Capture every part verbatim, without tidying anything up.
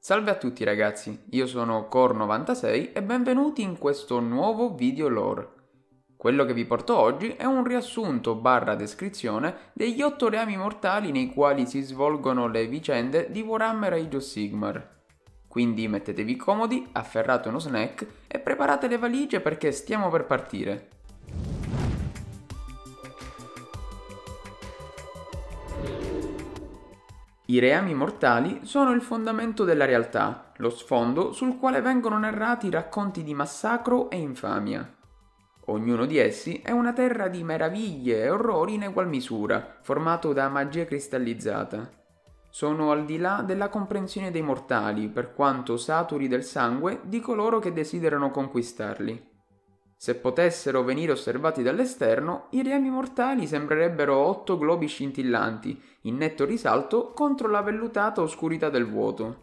Salve a tutti ragazzi, io sono Core novantasei e benvenuti in questo nuovo video lore. Quello che vi porto oggi è un riassunto barra descrizione degli otto reami mortali nei quali si svolgono le vicende di Warhammer Age of Sigmar. Quindi mettetevi comodi, afferrate uno snack e preparate le valigie perché stiamo per partire. I reami mortali sono il fondamento della realtà, lo sfondo sul quale vengono narrati racconti di massacro e infamia. Ognuno di essi è una terra di meraviglie e orrori in egual misura, formato da magia cristallizzata. Sono al di là della comprensione dei mortali, per quanto saturi del sangue di coloro che desiderano conquistarli. Se potessero venire osservati dall'esterno, i reami mortali sembrerebbero otto globi scintillanti, in netto risalto contro la vellutata oscurità del vuoto.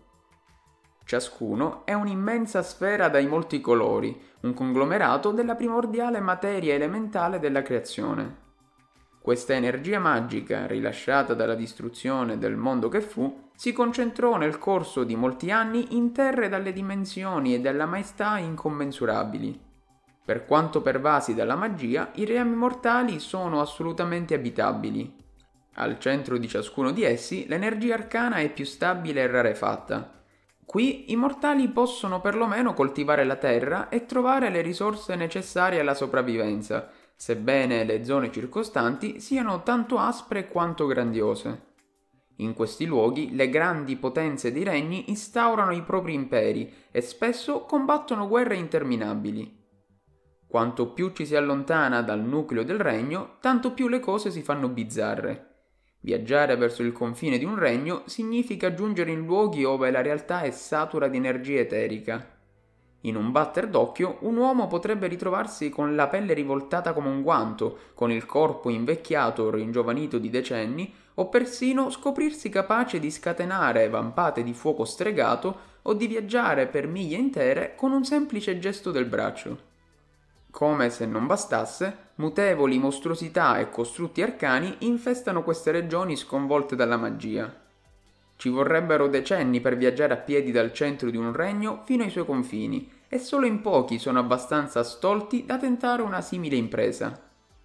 Ciascuno è un'immensa sfera dai molti colori, un conglomerato della primordiale materia elementale della creazione. Questa energia magica, rilasciata dalla distruzione del mondo che fu, si concentrò nel corso di molti anni in terre dalle dimensioni e dalla maestà incommensurabili. Per quanto pervasi dalla magia, i reami mortali sono assolutamente abitabili. Al centro di ciascuno di essi l'energia arcana è più stabile e rarefatta. Qui i mortali possono perlomeno coltivare la terra e trovare le risorse necessarie alla sopravvivenza, sebbene le zone circostanti siano tanto aspre quanto grandiose. In questi luoghi le grandi potenze dei regni instaurano i propri imperi e spesso combattono guerre interminabili. Quanto più ci si allontana dal nucleo del regno, tanto più le cose si fanno bizzarre. Viaggiare verso il confine di un regno significa giungere in luoghi dove la realtà è satura di energia eterica. In un batter d'occhio, un uomo potrebbe ritrovarsi con la pelle rivoltata come un guanto, con il corpo invecchiato o ringiovanito di decenni, o persino scoprirsi capace di scatenare vampate di fuoco stregato o di viaggiare per miglia intere con un semplice gesto del braccio. Come se non bastasse, mutevoli mostruosità e costrutti arcani infestano queste regioni sconvolte dalla magia. Ci vorrebbero decenni per viaggiare a piedi dal centro di un regno fino ai suoi confini, e solo in pochi sono abbastanza stolti da tentare una simile impresa.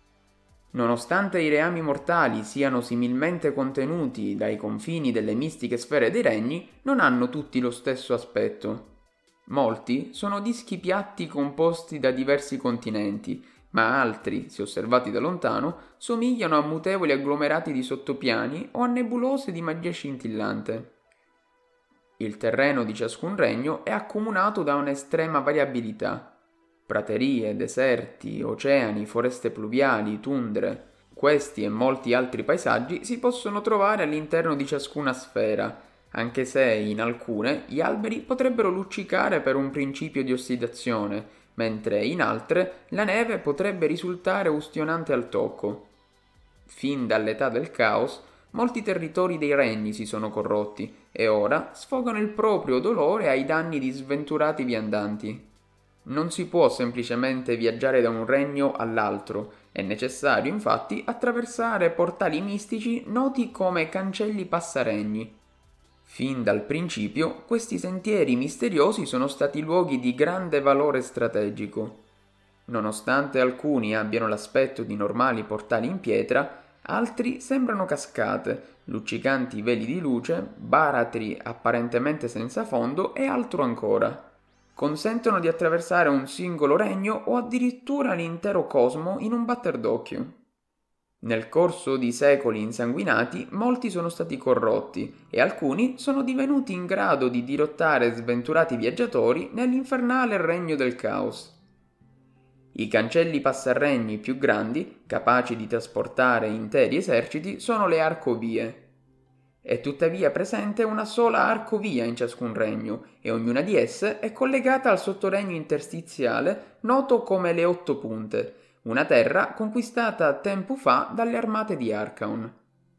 Nonostante i reami mortali siano similmente contenuti dai confini delle mistiche sfere dei regni, non hanno tutti lo stesso aspetto. Molti sono dischi piatti composti da diversi continenti, ma altri, se osservati da lontano, somigliano a mutevoli agglomerati di sottopiani o a nebulose di magia scintillante. Il terreno di ciascun regno è accomunato da un'estrema variabilità. Praterie, deserti, oceani, foreste pluviali, tundre. Questi e molti altri paesaggi si possono trovare all'interno di ciascuna sfera, anche se in alcune gli alberi potrebbero luccicare per un principio di ossidazione, mentre in altre la neve potrebbe risultare ustionante al tocco. Fin dall'età del caos, molti territori dei regni si sono corrotti e ora sfogano il proprio dolore ai danni di sventurati viandanti. Non si può semplicemente viaggiare da un regno all'altro, è necessario infatti attraversare portali mistici noti come cancelli passaregni. Fin dal principio, questi sentieri misteriosi sono stati luoghi di grande valore strategico. Nonostante alcuni abbiano l'aspetto di normali portali in pietra, altri sembrano cascate, luccicanti veli di luce, baratri apparentemente senza fondo e altro ancora. Consentono di attraversare un singolo regno o addirittura l'intero cosmo in un batter d'occhio. Nel corso di secoli insanguinati, molti sono stati corrotti e alcuni sono divenuti in grado di dirottare sventurati viaggiatori nell'infernale regno del caos. I cancelli passarregni più grandi, capaci di trasportare interi eserciti, sono le arcovie. È tuttavia presente una sola arcovia in ciascun regno e ognuna di esse è collegata al sottoregno interstiziale noto come le Otto Punte, una terra conquistata tempo fa dalle armate di Archaon.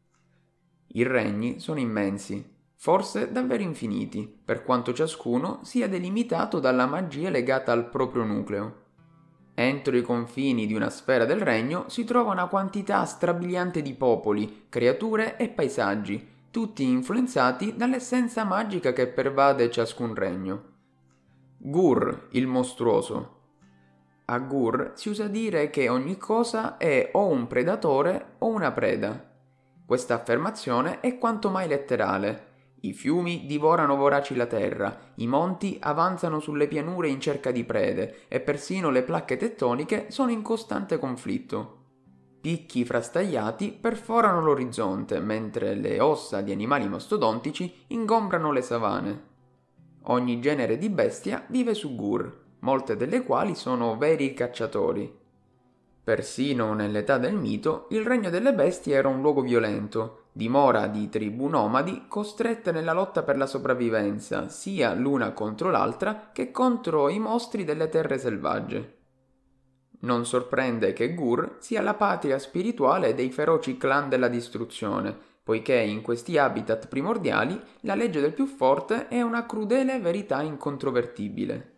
I regni sono immensi, forse davvero infiniti, per quanto ciascuno sia delimitato dalla magia legata al proprio nucleo. Entro i confini di una sfera del regno si trova una quantità strabiliante di popoli, creature e paesaggi, tutti influenzati dall'essenza magica che pervade ciascun regno. Gur, il mostruoso. A Gur si usa dire che ogni cosa è o un predatore o una preda. Questa affermazione è quanto mai letterale. I fiumi divorano voraci la terra, i monti avanzano sulle pianure in cerca di prede e persino le placche tettoniche sono in costante conflitto. Picchi frastagliati perforano l'orizzonte, mentre le ossa di animali mastodontici ingombrano le savane. Ogni genere di bestia vive su Gur, molte delle quali sono veri cacciatori. Persino nell'età del mito, il regno delle bestie era un luogo violento, dimora di tribù nomadi costrette nella lotta per la sopravvivenza, sia l'una contro l'altra che contro i mostri delle terre selvagge. Non sorprende che Gur sia la patria spirituale dei feroci clan della distruzione, poiché in questi habitat primordiali la legge del più forte è una crudele verità incontrovertibile.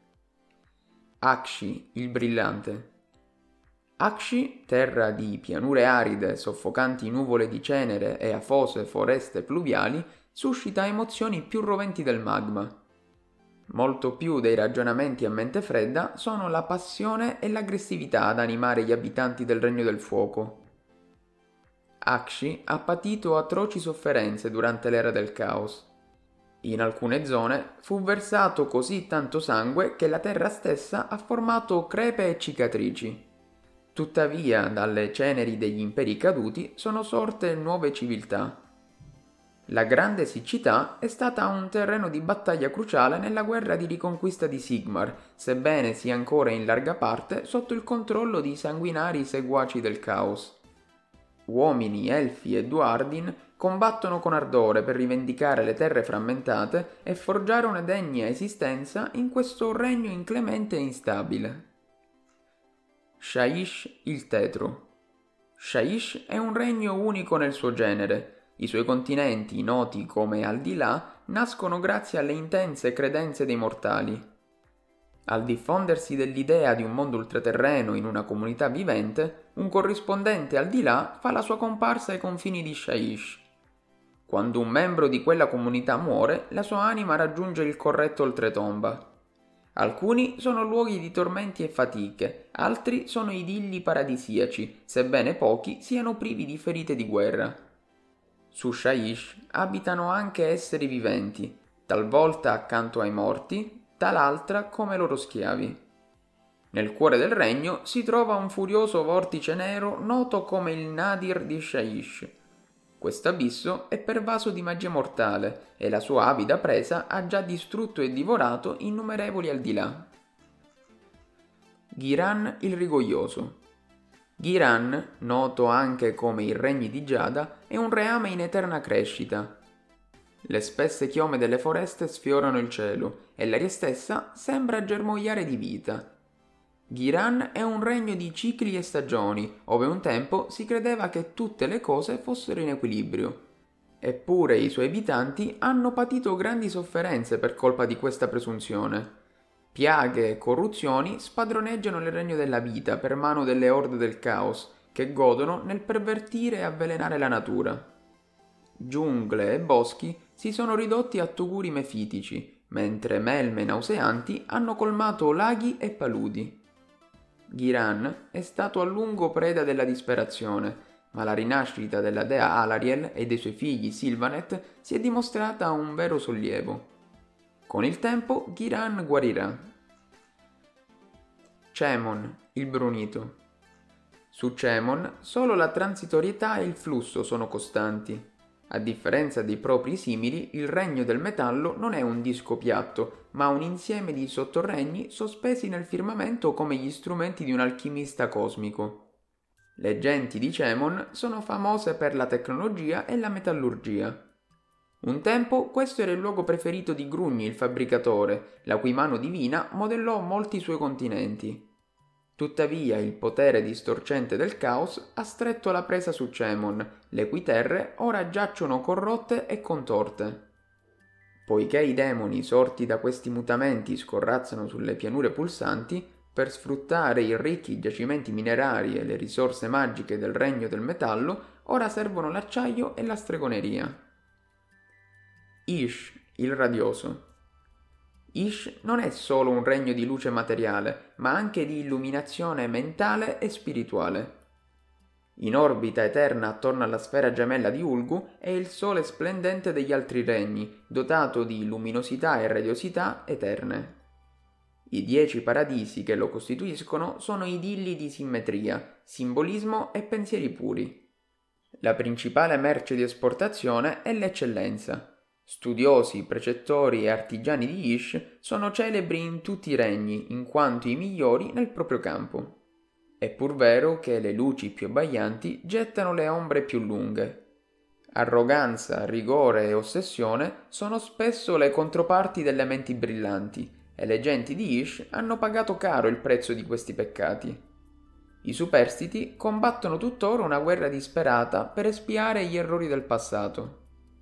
Akshi, il brillante. Akshi, terra di pianure aride, soffocanti nuvole di cenere e afose foreste pluviali, suscita emozioni più roventi del magma. Molto più dei ragionamenti a mente fredda sono la passione e l'aggressività ad animare gli abitanti del Regno del Fuoco. Akshi ha patito atroci sofferenze durante l'era del caos. In alcune zone fu versato così tanto sangue che la terra stessa ha formato crepe e cicatrici. Tuttavia, dalle ceneri degli imperi caduti sono sorte nuove civiltà. La grande siccità è stata un terreno di battaglia cruciale nella guerra di riconquista di Sigmar, sebbene sia ancora in larga parte sotto il controllo di sanguinari seguaci del caos. Uomini, elfi e duardin combattono con ardore per rivendicare le terre frammentate e forgiare una degna esistenza in questo regno inclemente e instabile. Shyish il tetro. Shyish è un regno unico nel suo genere. I suoi continenti, noti come Al-Di-Là, nascono grazie alle intense credenze dei mortali. Al diffondersi dell'idea di un mondo ultraterreno in una comunità vivente, un corrispondente Al-Di-Là fa la sua comparsa ai confini di Shyish. Quando un membro di quella comunità muore, la sua anima raggiunge il corretto oltretomba. Alcuni sono luoghi di tormenti e fatiche, altri sono idilli paradisiaci, sebbene pochi siano privi di ferite di guerra. Su Shyish abitano anche esseri viventi, talvolta accanto ai morti, tal'altra come loro schiavi. Nel cuore del regno si trova un furioso vortice nero noto come il Nadir di Shyish. Questo abisso è pervaso di magia mortale e la sua avida presa ha già distrutto e divorato innumerevoli Al-Di-Là. Ghiran il rigoglioso. Ghiran, noto anche come i regni di Giada, è un reame in eterna crescita. Le spesse chiome delle foreste sfiorano il cielo e l'aria stessa sembra germogliare di vita. Ghiran è un regno di cicli e stagioni, ove un tempo si credeva che tutte le cose fossero in equilibrio. Eppure i suoi abitanti hanno patito grandi sofferenze per colpa di questa presunzione. Piaghe e corruzioni spadroneggiano il regno della vita per mano delle orde del caos, che godono nel pervertire e avvelenare la natura. Giungle e boschi si sono ridotti a tuguri mefitici, mentre melme nauseanti hanno colmato laghi e paludi. Ghiran è stato a lungo preda della disperazione, ma la rinascita della dea Alariel e dei suoi figli Sylvaneth si è dimostrata un vero sollievo. Con il tempo Ghiran guarirà. Cemon, il brunito. Su Cemon solo la transitorietà e il flusso sono costanti. A differenza dei propri simili, il regno del metallo non è un disco piatto, ma un insieme di sottoregni sospesi nel firmamento come gli strumenti di un alchimista cosmico. Le genti di Cemon sono famose per la tecnologia e la metallurgia. Un tempo questo era il luogo preferito di Grugni, il fabbricatore, la cui mano divina modellò molti suoi continenti. Tuttavia il potere distorcente del caos ha stretto la presa su Cemon, le cui terre ora giacciono corrotte e contorte. Poiché i demoni sorti da questi mutamenti scorrazzano sulle pianure pulsanti, per sfruttare i ricchi giacimenti minerari e le risorse magiche del regno del metallo, ora servono l'acciaio e la stregoneria. Ish, il radioso. Ish non è solo un regno di luce materiale, ma anche di illuminazione mentale e spirituale. In orbita eterna attorno alla sfera gemella di Ulgu è il sole splendente degli altri regni, dotato di luminosità e radiosità eterne. I dieci paradisi che lo costituiscono sono idilli di simmetria, simbolismo e pensieri puri. La principale merce di esportazione è l'eccellenza. Studiosi, precettori e artigiani di Ish sono celebri in tutti i regni, in quanto i migliori nel proprio campo. È pur vero che le luci più abbaglianti gettano le ombre più lunghe. Arroganza, rigore e ossessione sono spesso le controparti delle menti brillanti, e le genti di Ish hanno pagato caro il prezzo di questi peccati. I superstiti combattono tuttora una guerra disperata per espiare gli errori del passato.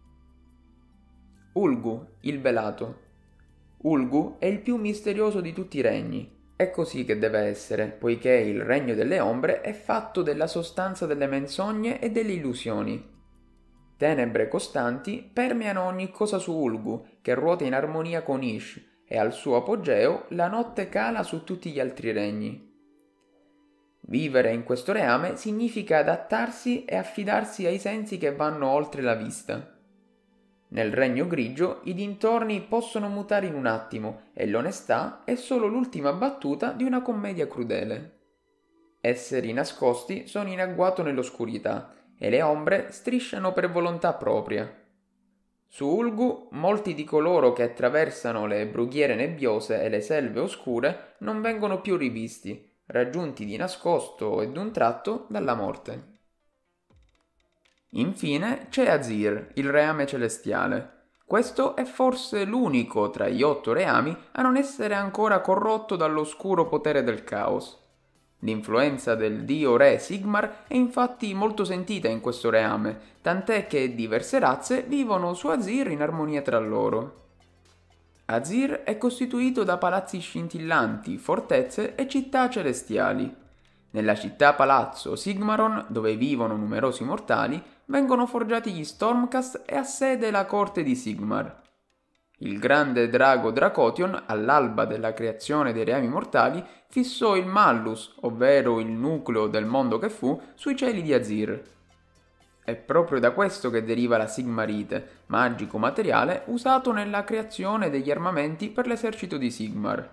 Ulgu, il velato. Ulgu è il più misterioso di tutti i regni. È così che deve essere, poiché il regno delle ombre è fatto della sostanza delle menzogne e delle illusioni. Tenebre costanti permeano ogni cosa su Ulgu, che ruota in armonia con Ish, e al suo apogeo la notte cala su tutti gli altri regni. Vivere in questo reame significa adattarsi e affidarsi ai sensi che vanno oltre la vista. Nel regno grigio i dintorni possono mutare in un attimo e l'onestà è solo l'ultima battuta di una commedia crudele. Esseri nascosti sono in agguato nell'oscurità e le ombre strisciano per volontà propria. Su Ulgu molti di coloro che attraversano le brughiere nebbiose e le selve oscure non vengono più rivisti, raggiunti di nascosto e d'un tratto dalla morte. Infine c'è Azir, il reame celestiale. Questo è forse l'unico tra gli otto reami a non essere ancora corrotto dall'oscuro potere del caos. L'influenza del dio re Sigmar è infatti molto sentita in questo reame, tant'è che diverse razze vivono su Azir in armonia tra loro. Azir è costituito da palazzi scintillanti, fortezze e città celestiali. Nella città-palazzo Sigmaron, dove vivono numerosi mortali, vengono forgiati gli Stormcast e ha sede la corte di Sigmar. Il grande drago Dracotion, all'alba della creazione dei reami mortali, fissò il Mallus, ovvero il nucleo del mondo che fu, sui cieli di Azir. È proprio da questo che deriva la Sigmarite, magico materiale usato nella creazione degli armamenti per l'esercito di Sigmar.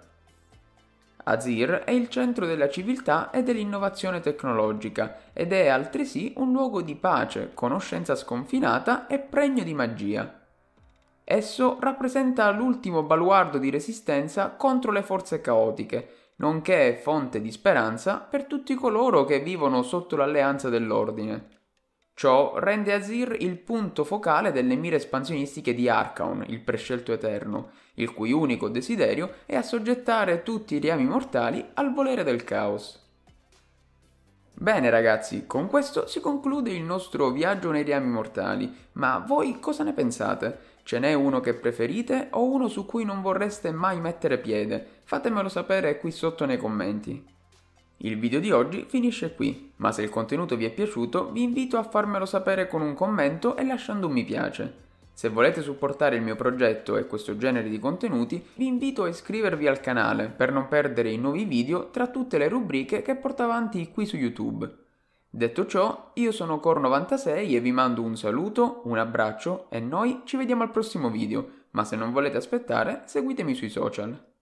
Azir è il centro della civiltà e dell'innovazione tecnologica ed è altresì un luogo di pace, conoscenza sconfinata e pregno di magia. Esso rappresenta l'ultimo baluardo di resistenza contro le forze caotiche, nonché fonte di speranza per tutti coloro che vivono sotto l'alleanza dell'ordine. Ciò rende Azir il punto focale delle mire espansionistiche di Archaon, il prescelto eterno, il cui unico desiderio è assoggettare tutti i reami mortali al volere del caos. Bene ragazzi, con questo si conclude il nostro viaggio nei reami mortali, ma voi cosa ne pensate? Ce n'è uno che preferite o uno su cui non vorreste mai mettere piede? Fatemelo sapere qui sotto nei commenti. Il video di oggi finisce qui, ma se il contenuto vi è piaciuto vi invito a farmelo sapere con un commento e lasciando un mi piace. Se volete supportare il mio progetto e questo genere di contenuti, vi invito a iscrivervi al canale per non perdere i nuovi video tra tutte le rubriche che porto avanti qui su YouTube. Detto ciò, io sono Cor novantasei e vi mando un saluto, un abbraccio e noi ci vediamo al prossimo video, ma se non volete aspettare, seguitemi sui social.